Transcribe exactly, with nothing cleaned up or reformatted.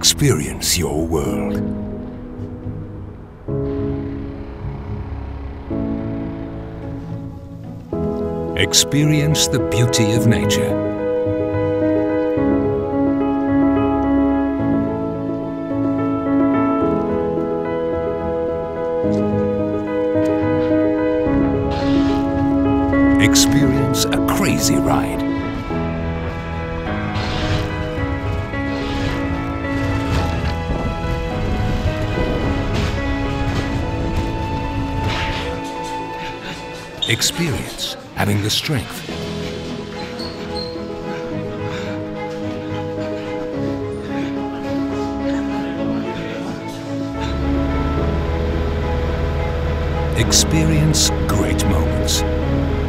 Experience your world. Experience the beauty of nature. Experience a crazy ride. Experience having the strength. Experience great moments.